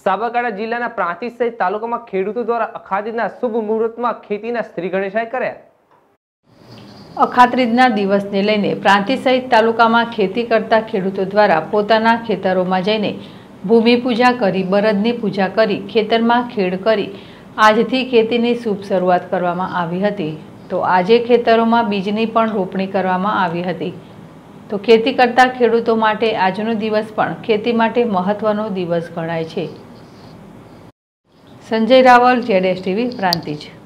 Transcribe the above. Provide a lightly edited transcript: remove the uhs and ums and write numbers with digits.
સાબરકાંઠા જિલ્લાના પ્રાંતિજ સહિત તાલુકામાં ખેડૂતો દ્વારા અખાત્રીજના શુભ મુહૂર્તમાં ખેતીના શ્રી ગણેશાય કર્યા। અખાત્રીજના દિવસને લઈને પ્રાંતિજ સહિત તાલુકામાં ખેતી કરતા ખેડૂતો દ્વારા પોતાના ખેતરોમાં જઈને ભૂમિ પૂજા કરી, બળદની પૂજા કરી, ખેતરમાં ખેડ કરી આજથી ખેતીની શુભ શરૂઆત કરવામાં આવી હતી। તો આજે ખેતરોમાં બીજની પણ રોપણી કરવામાં આવી હતી। તો ખેતી કરતા ખેડૂતો માટે આજનો દિવસ પણ ખેતી માટે મહત્વનો દિવસ ગણાય છે। સંજય રાવલ, ZSTV, પ્રાંતિજ।